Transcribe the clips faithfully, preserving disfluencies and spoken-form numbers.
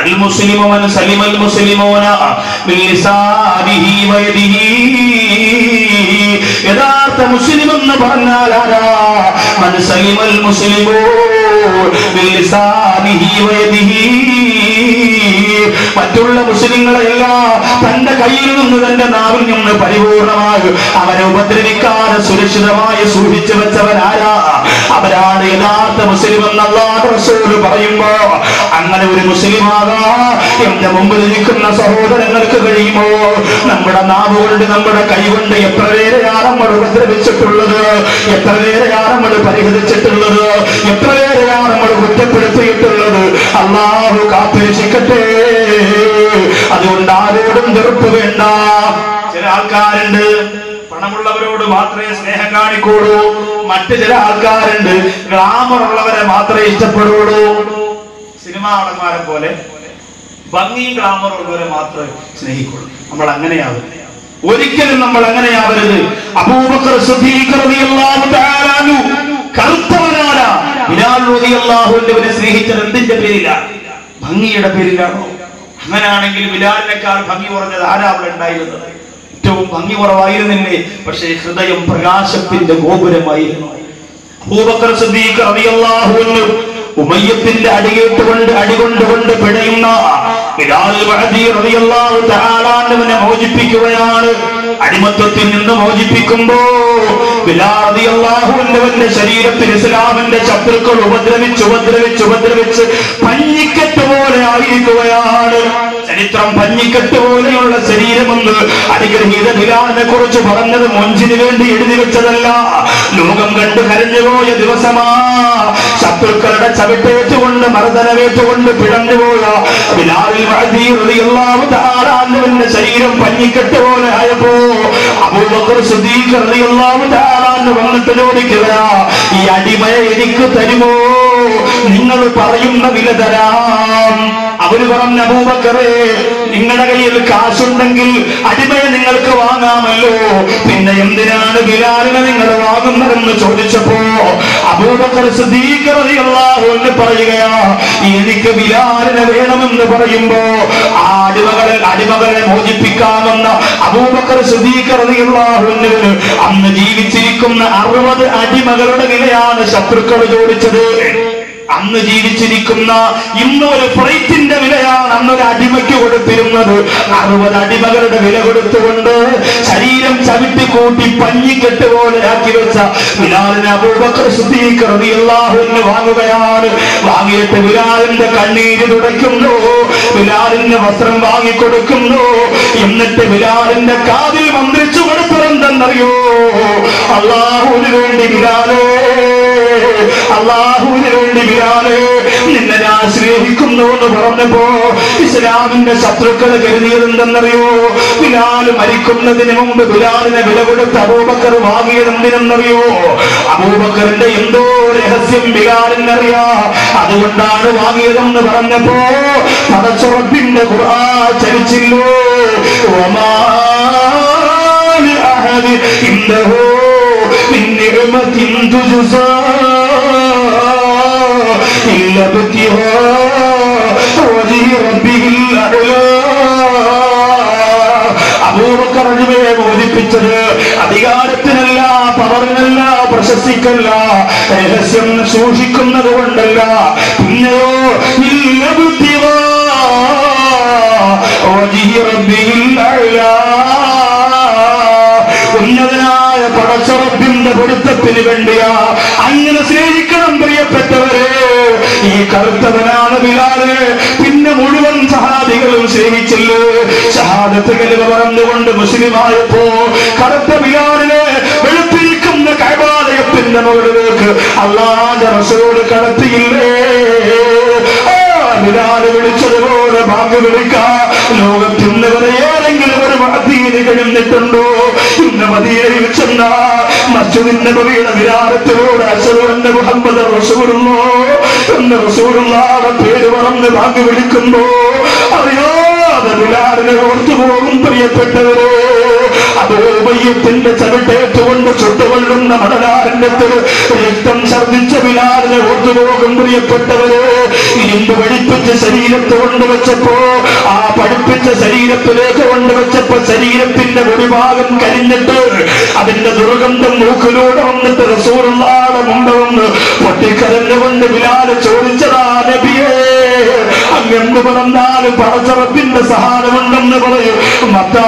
المسلم من سلم المسلمون من لسانه ويده. യഥാർത്ഥ മുസ്ലിം എന്ന് പറഞ്ഞാൽ ആരാ? മൻ സലിമൽ മുസ്ലിമൂൻ മിൻ ലിസാനിഹി വയദിഹി. മറ്റുള്ള മുസ്ലിങ്ങളെല്ലാം തന്റെ കയ്യിൽ നിന്ന് തന്റെ നാവിൽ നിന്ന് പരിപൂർണമായി അവനെ ഉപദ്രവിക്കാതെ സുരക്ഷിതമായി സൂക്ഷിച്ചു വെച്ചവനാരാ? അവരാണ് യഥാർത്ഥ മുസ്ലിം എന്ന് അല്ലാഹു റസൂൽ പറയുമ്പോ അങ്ങനെ ഒരു മുസ്ലിമാകാ എന്റെ മുമ്പിൽ ഇരിക്കുന്ന സഹോദരങ്ങൾക്ക് കഴിയുമോ? നമ്മുടെ നാവ് കൊണ്ട് നമ്മുടെ കൈ കൊണ്ട് എത്ര പേരെയാണ് നമ്മൾ ഉപദ്രവിച്ചിട്ടുള്ളത്, എത്ര പേരെയാണ് നമ്മൾ പരിഹരിച്ചിട്ടുള്ളത്, എത്ര പേരെയാണ് നമ്മൾ കുറ്റപ്പെടുത്തിയിട്ടുള്ളത്. അല്ലാഹു കാത്തുരക്ഷിക്കട്ടെ. അതുകൊണ്ട് ആരോടും വെറുപ്പ് വേണ്ട. ചില ആൾക്കാരുണ്ട് പണമുള്ളവരോട് മാത്രമേ സ്നേഹം കാണിക്കുള്ളൂ, മറ്റു ചില ആൾക്കാരുണ്ട് ഗ്ലാമർ ഉള്ളവരെ മാത്രമേ ഇഷ്ടപ്പെടുള്ളൂ. സിനിമാ നടന്മാരെ പോലെ ഭംഗിയും ഗ്ലാമറും ഉള്ളവരെ മാത്രമേ സ്നേഹിക്കുള്ളൂ. നമ്മൾ അങ്ങനെയാവരുത്, ഒരിക്കലും നമ്മൾ അങ്ങനെയാവരുത്. അബൂബക്കർ സിദ്ദീഖ് റളിയല്ലാഹു തആല അൻഹു കറുത്തവനാണ്. ബിലാൽ റളിയല്ലാഹു അൻഹുവിനെ സ്നേഹിച്ചത് എന്തിന്റെ പേരിലാണ്? ഭംഗിയുടെ പേരിലാണോ? അങ്ങനെയാണെങ്കിൽ ബിലാലിനേക്കാൾ ഭംഗി കുറഞ്ഞത് ആരാ അവിടെ ഉണ്ടായിരുന്നത്? ഏറ്റവും ഭംഗി കുറവായിരുന്നില്ലേ? പക്ഷേ ഹൃദയം പ്രകാശത്തിന്റെ ഗോപുരമായിരുന്നു. അബൂബക്കർ സിദ്ദീഖ് റളിയല്ലാഹു അൻഹു ഉമയ്യത്തിന്റെ അടിയേറ്റുകൊണ്ട് അടികൊണ്ടുകൊണ്ട് പിടയുന്ന ബിലാൽ റളിയല്ലാഹു തആല അൻഹുവിനെ മോചിപ്പിക്കുകയാണ്. അടിമത്തത്തിൽ നിന്ന് മോചിപ്പിക്കുമ്പോ ബിലാൽ റളിയല്ലാഹു അൻഹുവിന്റെ ശരീരത്തിൽ ഇസ്ലാമിന്റെ ശത്രുക്കൾ ഉപദ്രവിച്ച് ഉപദ്രവിച്ച് ഉപദ്രവിച്ച് പഞ്ഞിക്കെട്ട് പോലെ ആയിരിക്കുകയാണ്. ചരിത്രം പഞ്ഞിക്കെട്ട് പോലെയുള്ള ശരീരമെന്ന് അനുഗ്രഹീത ബിലാലിനെ കുറിച്ച് പറഞ്ഞത് മൊഞ്ചിന് വേണ്ടി എഴുതി വെച്ചതല്ല, ലോകം കണ്ട് കരഞ്ഞുപോയ ദിവസമാ. ശത്രുക്കളുടെ ചവിട്ടേറ്റുകൊണ്ട് മർദ്ദനമേറ്റുകൊണ്ട് പിടഞ്ഞുപോയ ബിലാൽ റളിയല്ലാഹു തആല അൻഹുവിന്റെ ശരീരം പഞ്ഞിക്കെട്ട് പോലെ ആയപ്പോ അബൂബക്കർ സിദ്ദീഖ് റളിയല്ലാഹു തആല അൻഹു വന്നിട്ട് ചോദിക്കുക, ഈ അടിമയെ എനിക്ക് തരുമോ? നിങ്ങൾ പറയുന്ന വില തരാം. അവര് പറഞ്ഞ അബൂബക്കറേ, നിങ്ങളുടെ കയ്യിൽ കാശുണ്ടെങ്കിൽ അടിമയെ നിങ്ങൾക്ക് വാങ്ങാമല്ലോ, പിന്നെ എന്തിനാണ് ബിലാലിനെ നിങ്ങൾ വാങ്ങുന്നതെന്ന് ചോദിച്ചപ്പോ അബൂബക്കർ സിദ്ദീഖ് റളിയല്ലാഹു അൻഹു പറയുകയാ, എനിക്ക് ബിലാലിനെ വേണമെന്ന് പറയുമ്പോ ആ അടിമകളെ അടിമകളെ മോചിപ്പിക്കാമെന്ന അബൂബക്കർ സിദ്ദീഖ് റളിയല്ലാഹു അൻഹു അന്ന് ജീവിച്ചിരിക്കുന്ന അറുപത് അടിമകളുടെ വിലയാണ് ശത്രുക്കൾ ചോദിച്ചത്. അന്ന് ജീവിച്ചിരിക്കുന്ന ഇന്ന് ഒരു ഫ്ലൈറ്റിന്റെ വിലയാണ് അന്നൊരു അടിമയ്ക്ക് കൊടുത്തിരുന്നത്. അറുപത് അടിമകളുടെ വില കൊടുത്തുകൊണ്ട് ശരീരം ചവിട്ടി കൂട്ടി പഞ്ഞിക്കെട്ട് പോലെ ആക്കി വെച്ച ബിലാലിനെ അബൂബക്കർ സിദ്ദീഖ് റളിയല്ലാഹു അൻഹു വാങ്ങുകയാണ്. വാങ്ങിയിട്ട് ബിലാലിന്റെ കണ്ണീര് തുടയ്ക്കുന്നു, ബിലാലിന്റെ വസ്ത്രം വാങ്ങിക്കൊടുക്കുന്നു. എന്നിട്ട് ബിലാലിന്റെ കാതിൽ മന്ത്രിച്ചു കൊടുത്തതെന്തെന്നറിയോ? അല്ലാഹുവിന് വേണ്ടി ബിലാലേ, അല്ലാഹുവിന് വേണ്ടി ബിലാലേ, നിന്നെ ഞാൻ സ്നേഹിക്കുന്നു എന്ന് പറഞ്ഞപ്പോ ഇസ്ലാമിന്റെ ശത്രുക്കൾ കരുതിയത് എന്തെന്നറിയോ? ബിലാൽ മരിക്കുന്നതിന് മുമ്പ് ബിലാലിനെ വില കൊടുത്ത് അബൂബക്കർ വാങ്ങിയത് എന്തിനെന്നറിയോ? അബൂബക്കറിന്റെ എന്തോ രഹസ്യം ബിലാലിനറിയാ, അതുകൊണ്ടാണ് വാങ്ങിയതെന്ന് പറഞ്ഞപ്പോ പടച്ചുറപ്പിന്റെ ഖുർആൻ ചരിച്ചില്ലോ, വമാ ലി അഹദി ഇൻദഹു മിൻ നിഅമത്തിൻ തുജ്സാ ഇല്ലാ ബിത്തിഹാ വജ്ഹി റബ്ബിഹിൽ അഅ്ലാ. അബൂബക്കർ റളിയല്ലാഹു അൻഹു മോചിപ്പിച്ചത് അധികാരത്തിനല്ല, പവറിനല്ല, പ്രശസ്തിക്കല്ല, രഹസ്യം സൂക്ഷിക്കുന്നത് കൊണ്ടല്ല, പിന്നെയോ ഇല്ലാ ബിത്തിഹാ വജ്ഹി റബ്ബിഹിൽ അഅ്ലാ. ഉന്നതനായ പടച്ചറബിന്റെ പൊരുത്തത്തിന് വേണ്ടിയാ. അങ്ങനെ സ്നേഹിക്കണം പ്രിയപ്പെട്ടവരെ. ഈ കറുത്തവനാണ് ബിലാല്. പിന്നെ മുഴുവൻ സഹാബികളും സ്നേഹിച്ചില്ലേ? ഷഹാദത്ത് കലിമ പറഞ്ഞുകൊണ്ട് മുസ്ലിമായപ്പോ കറുത്ത ബിലാലിനെ വെളുപ്പിരിക്കുന്ന കഅബാലയത്തിന്റെ മുകളിലേക്ക് അല്ലാഹുവിന്റെ റസൂൽ കടത്തിയില്ലേ? ബിലാല് വിളിച്ചതുപോലെ ബാങ്ക് വിളിക്കാം. ലോകത്തിന് വരെ ഏതെങ്കിലും ഒരു മദീന കഴിഞ്ഞിട്ടുണ്ടോ? ഇന്ന് മദീനയിൽ ചെന്ന മസ്ജിദിന്റെ നബിയുടെ വിരാരത്തിലൂടെ അശ്ഹദു മുഹമ്മദ് റസൂലുള്ളാഹ് എന്ന് റസൂലുള്ളാഹിന്റെ പേര് പറഞ്ഞ് ബാങ്ക് വിളിക്കുമ്പോ അറിയാതെ ബിലാലിനെ ഓർത്തു പോകും പ്രിയപ്പെട്ടവരെ. അബൂബയ്യത്തിന്റെ ചവിട്ടേറ്റുകൊണ്ട് ചുട്ടുകൊള്ളുന്ന മണലാരണ്യത്തിൽ രക്തം ഛർദിച്ച ബിലാലിനെ ഓർത്തുപോകും പ്രിയപ്പെട്ടവരെ. ഇരുമ്പ് പഠിപ്പിച്ച ശരീരത്ത് കൊണ്ടുവച്ചപ്പോ ആ പഠിപ്പിച്ച ശരീരത്തിലേക്ക് കൊണ്ടുവച്ചപ്പോ ശരീരത്തിന്റെ ഒരു ഭാഗം കരിഞ്ഞിട്ട് അതിന്റെ ദുർഗന്ധം മൂക്കിലൂടെ വന്നിട്ട് റസൂലുള്ളാഹിയുടെ മുമ്പ് വന്ന് പൊട്ടിക്കരഞ്ഞുകൊണ്ട് ബിലാല് ചോദിച്ചതാ, നബിയേ അങ്ങെന്ത് പറഞ്ഞാലും പടച്ചറപ്പിന്റെ സഹായമുണ്ടെന്ന് പറയും. മത്താ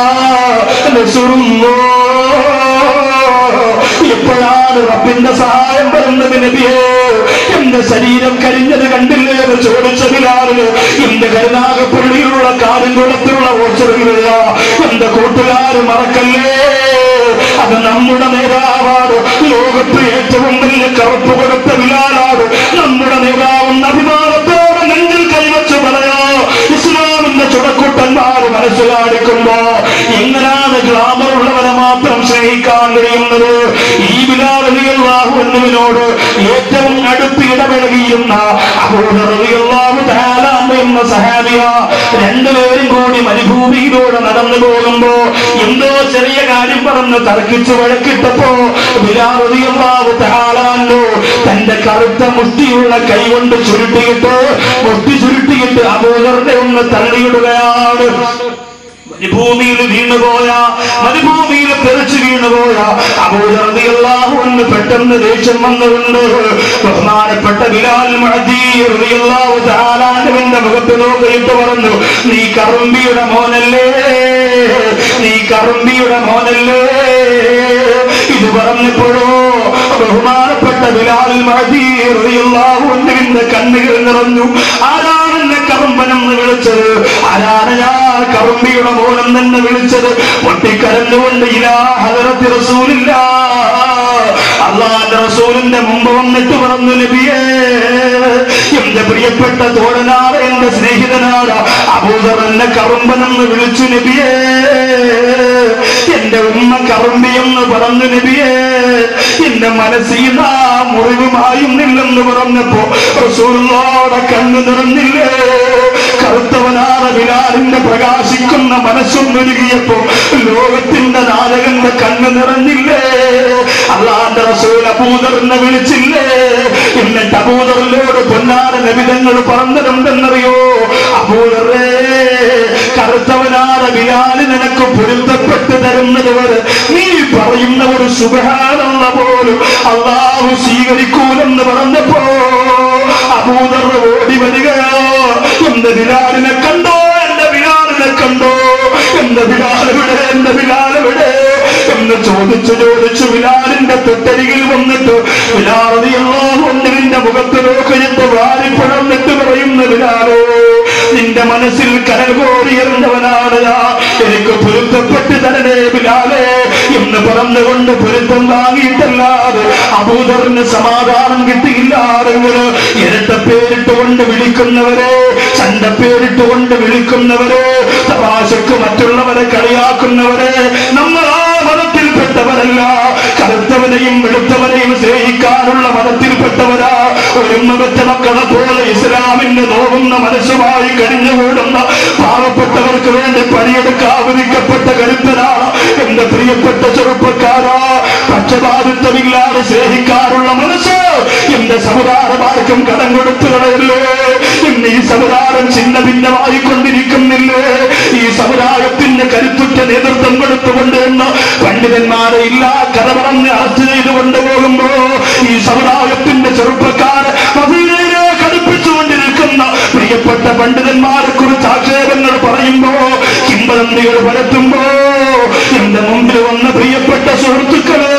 എപ്പോഴാണ് റബ്ബിന്റെ സഹായം വരുന്നത് നബിയേ? എന്റെ ശരീരം കരിഞ്ഞത് കണ്ടില്ലേ എന്ന് ചോദിച്ച ബിലാലിന് എന്റെ കരുനാഗപ്പള്ളിയിലുള്ള കാലിൻകുളത്തിലുള്ള ഓർച്ചറിയില്ല. എന്റെ കൂട്ടുകാര് മറക്കല്ലേ, അത് നമ്മുടെ നേതാവാണ്. ലോകത്ത് ഏറ്റവും വലിയ കറുപ്പ് കൊടുത്ത ബിലാലാണ്. നമ്മുടെ നേതാവെന്ന അഭിമാനത്തോടെ നെഞ്ചിൽ കൈവച്ച് പറയാ, ഇസ്ലാമിന്റെ ചുടക്കൂട്ടന്മാര് മനസ്സിലാടിക്കുമ്പോ എങ്ങനെയാണ് ഗ്ലാമർ ഉള്ളവരെ മാത്രം സ്നേഹിക്കാൻ കഴിയുന്നത്? ഈ ബിലാൽ റളിയല്ലാഹു അൻഹുവിനോട് ഏറ്റവും അടുത്ത് ഇടപഴകിയുന്ന അബൂ റളിയല്ലാഹു തആല എന്ന സഹാബിയ രണ്ടുപേരും കൂടി മരുഭൂമിയിലൂടെ നടന്നു പോകുമ്പോ എന്തോ ചെറിയ കാര്യം പറഞ്ഞ് തർക്കിച്ച് വഴക്കിട്ടപ്പോ ബിലാൽ റളിയല്ലാഹു തആല തന്റെ കറുത്ത മുഷ്ടിയുള്ള കൈ കൊണ്ട് ചുരുട്ടിയിട്ട് മുഷ്ടി ചുരുട്ടിയിട്ട് അബൂദറിനെ ഒന്ന് തള്ളിയിടുകയാണ്. മരുഭൂമിയിൽ വീണുപോയ മരുഭൂമിയിൽ തെറിച്ചു വീണുപോയ അബൂ റളിയല്ലാഹു അൻഹു പെട്ടെന്ന് ദേഷ്യം വന്നുകൊണ്ട് ബഹുമാനപ്പെട്ട ബിലാൽ മഅദി റളിയല്ലാഹു തആല അൻഹുവിന്റെ മുഖത്ത് നോക്കിയിട്ട് പറഞ്ഞു, നീ കറുമ്പിയുടെ മോനല്ലേ, നീ കറുമ്പിയുടെ മോനല്ലേ. ഇത് പറഞ്ഞപ്പോഴോ ബഹുമാനപ്പെട്ട ബിലാൽ മഅദി റളിയല്ലാഹു അൻഹുവിന്റെ കണ്ണുകൾ നിറഞ്ഞു. ആരാണ് എന്നെ കറുമ്പനെന്ന് വിളിച്ചത്? ആരാണ് ഞാൻ കറുമ്പിയുടെ മോനം തന്നെ വിളിച്ചത്? പൊട്ടിക്കരഞ്ഞുകൊണ്ട് ഇലാ ഹദറത്തി റസൂലില്ലാഹ്, അല്ലാഹുവിന്റെ റസൂലിന്റെ മുമ്പ് വന്നിട്ട് പറഞ്ഞു, നബിയേ എന്റെ പ്രിയപ്പെട്ട തോഴനാണ്, എന്റെ സ്നേഹിതനാണ് അബൂദർ എന്നെ കറുമ്പനെന്ന് വിളിച്ചു നബിയേ. എന്റെ ഉമ്മ കറുമ്പിയെന്ന് പറഞ്ഞു നബിയേ. എന്റെ മനസ്സിൽ ആ മുറിവുമായുന്നില്ലെന്ന് പറഞ്ഞപ്പോ റസൂലുള്ളാഹിയുടെ കണ്ണ് നിറഞ്ഞില്ലേ? കറുത്തവനാണ് ബിലാലിന്റെ പ്രകാശിക്കുന്ന മനസ്സൊന്നൊരുകിയപ്പോ ലോകത്തിന്റെ നായകന്റെ കണ്ണ് നിറഞ്ഞില്ലേ? അല്ലാഹുവിന്റെ റസൂൽ അബൂദറിനെ വിളിച്ചില്ലേ? എന്നിട്ട് അബൂദറിനോട് പൊന്നാര നബിതങ്ങൾ പറഞ്ഞതെന്തെന്നറിയോ? അബൂദറേ, കറുത്തവനാണ് ബിലാൽ നിനക്ക് പൊരുത്തപ്പെട്ട് തരുന്നത് വരെ നീ പറയുന്ന ഒരു സുബ്ഹാനല്ലാഹ് പോലും അല്ലാഹു സ്വീകരിക്കൂലെന്ന് പറഞ്ഞപ്പോ അബൂദർ ഓടി വരികയോ, എന്റെ ബിലാലിനെ കണ്ടോ, എന്റെ ബിലാലിനെ കണ്ടോ, എന്റെ ബിലാലെവിടെ, എന്റെ ബിലാലെവിടെ എന്ന് ചോദിച്ചു ചോദിച്ചു ബിലാലിന്റെ തൊട്ടരികിൽ വന്നിട്ട് ബിലാൽ റളിയല്ലാഹു അൻഹുവിന്റെ മുഖത്ത് നോക്കിയിട്ട് വാരിപ്പഴന്നിട്ട് പറയുന്ന, ബിലാലോ നിന്റെ മനസ്സിൽ കനൽ കോരിയിരുന്നവനാണ് ഞാൻ, എനിക്ക് പൊരുത്തപ്പെട്ട് തരണേ ബിലാലേ എന്ന് പറഞ്ഞുകൊണ്ട് പൊരുത്തം വാങ്ങിയിട്ടല്ലാതെ അബൂദറിന് സമാധാനം കിട്ടിയില്ലാതെങ്കിൽ ഇരട്ട പേരിട്ടുകൊണ്ട് വിളിക്കുന്നവരെ, ചണ്ട പേരിട്ടുകൊണ്ട് വിളിക്കുന്നവരെ, തമാശക്ക് മറ്റുള്ളവരെ കളിയാക്കുന്നവരെ നമ്മൾ ആ മതത്തിൽപ്പെട്ടവരല്ല. കറുത്തവനെയും വെളുത്തവനെയും സ്നേഹിക്കാനുള്ള മതത്തിൽപ്പെട്ടവരാ. ഒരു മകത്തെ മക്കളെ പോലെ ഇസ്ലാമിന്റെ നോവുന്ന മനസ്സുമായി കഴിഞ്ഞുകൂടുന്ന പാവപ്പെട്ടവർക്ക് വേണ്ടി പണിയെടുക്കാൻ വിധിക്കപ്പെട്ട കരുത്തനാണ് എന്റെ പ്രിയപ്പെട്ട ചെറുപ്പക്കാരാ. പക്ഷപാതിത്വമില്ലാതെ സ്നേഹിക്കാനുള്ള മനസ്സ് എന്റെ സമുദായമാർക്കും കടം കൊടുത്തു കളയല്ലേ? ഇന്ന് ഈ സമുദായം ചിന്ന ഭിന്നമായി കൊണ്ടിരിക്കുന്നില്ലേ? ഈ സമുദായത്തിന് കരുത്തുറ്റ നേതൃത്വം കൊടുത്തുകൊണ്ട് എന്ന് പണ്ഡിതന്മാരെ ഇല്ലാ കഥ പറഞ്ഞ് അറസ്റ്റ് ചെയ്തു കൊണ്ടുപോകുമ്പോ ഈ സമുദായത്തിന്റെ ചെറുപ്പക്കാർ മദീനയിലെ കടുപ്പിച്ചുകൊണ്ടിരിക്കുന്ന പ്രിയപ്പെട്ട പണ്ഡിതന്മാരെ കുറിച്ച് ആക്ഷേപങ്ങൾ പറയുമ്പോ, കിംവദന്തികൾ പരത്തുമ്പോ എന്റെ മുമ്പിൽ വന്ന പ്രിയപ്പെട്ട സുഹൃത്തുക്കളെ,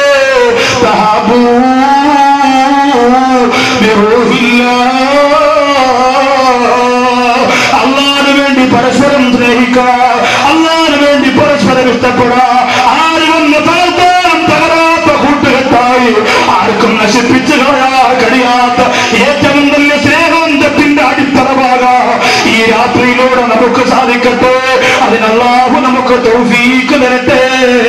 അള്ളാഹിന് വേണ്ടി പരസ്പരം സ്നേഹിക്കുക, അള്ളാഹിന് വേണ്ടി പരസ്പരം ഇഷ്ടപ്പെടുക. ആരും ഒന്ന് തകർത്താലും തകരാത്ത കൂട്ടുകെട്ടായി ആർക്കും നശിപ്പിച്ചു കളയാൻ കഴിയാത്ത ഏറ്റവും വലിയ സ്നേഹത്തിന്റെ അടിത്തറവാകാം ഈ രാത്രിയിലൂടെ നമുക്ക് സാധിക്കട്ടെ. അതിന് അല്ലാഹു നമുക്ക് തൗഫീഖ് തരട്ടെ.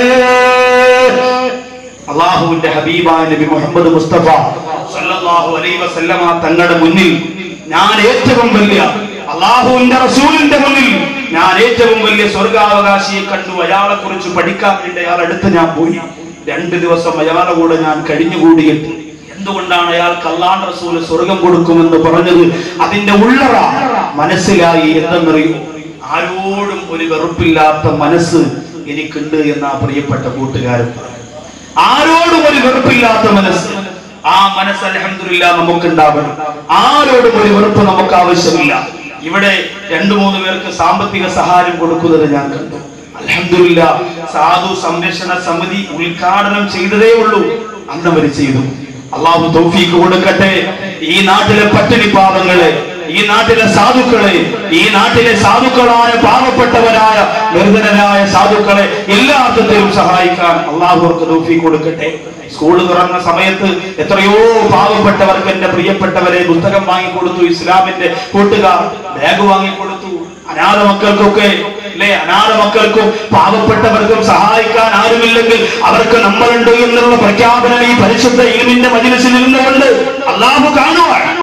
അല്ലാഹുവിന്റെ ഹബീബായ നബി മുഹമ്മദ് മുസ്തഫ സല്ലല്ലാഹു അലൈഹി വസല്ലമ തങ്ങളുടെ മുന്നിൽ ഞാൻ ഏറ്റവും വലിയ അല്ലാഹുവിന്റെ റസൂലിന്റെ മുന്നിൽ ഞാൻ ഏറ്റവും വലിയ സ്വർഗാവകാശിയെ കണ്ടു. അയാളെ കുറിച്ച് പഠിക്കാൻ വേണ്ടി അയാൾ അടുത്ത് ഞാൻ പോയി. രണ്ട് ദിവസം അയാളുടെ കൂടെ ഞാൻ കഴിഞ്ഞുകൂടിയിട്ട് എന്തുകൊണ്ടാണ് അയാൾക്ക് അല്ലാഹു റസൂൽ സ്വർഗം കൊടുക്കുമെന്ന് പറഞ്ഞത്? അതിന്റെ ഉള്ളറ മനസ്സിലായി. എന്തെന്നറിയോ? ആരോടും ഒരു വെറുപ്പില്ലാത്ത മനസ്സ് എനിക്കുണ്ട് എന്നാ പ്രിയപ്പെട്ട കൂട്ടുകാരൻ പറഞ്ഞു. ആരോടും ഒരു വെറുപ്പില്ലാത്ത മനസ്സ്. ആ മനസ്സ് അൽഹംദുലില്ലാഹ് നമുക്കുണ്ടാവണം. ആരോടും ഒരു വെറുപ്പ് നമുക്ക് ആവശ്യമില്ല. ഇവിടെ രണ്ടു മൂന്ന് പേർക്ക് സാമ്പത്തിക സഹായം കൊടുക്കുന്നത് ഞാൻ കണ്ടു. അൽഹംദുലില്ലാഹ് സാധു സംരക്ഷണ സമിതി ഉദ്ഘാടനം ചെയ്തതേ ഉള്ളൂ, അന്നവർ ചെയ്തു. അള്ളാഹു തൗഫീഖ് കൊടുക്കട്ടെ. ഈ നാട്ടിലെ പട്ടിണി പാവങ്ങളെ, ഈ നാട്ടിലെ സാധുക്കളെ, ഈ നാട്ടിലെ സാധുക്കളായ പാവപ്പെട്ടവരായ നിർധനരായ സാധുക്കളെ എല്ലാ അർത്ഥത്തിലും സഹായിക്കാൻ അള്ളാഹു അവർക്ക് തൗഫീഖ് കൊടുക്കട്ടെ. സ്കൂൾ തുറന്ന സമയത്ത് എത്രയോ പാവപ്പെട്ടവർക്ക് എന്റെ പ്രിയപ്പെട്ടവരെ പുസ്തകം വാങ്ങിക്കൊടുത്തു. ഇസ്ലാമിന്റെ കൂട്ടുകാർ ബാഗ് വാങ്ങിക്കൊടുത്തു. അനാഥ മക്കൾക്കൊക്കെ അല്ലെ, അനാഥ മക്കൾക്കും പാവപ്പെട്ടവർക്കും സഹായിക്കാൻ ആരുമില്ലെങ്കിൽ അവർക്ക് നമ്മളുണ്ട് എന്നുള്ള പ്രഖ്യാപനം ഈ പരിശുദ്ധ ഇൽമിന്റെ മജ്‌ലിസിൽ നിന്നുകൊണ്ട് അള്ളാഹു കാണുവാൻ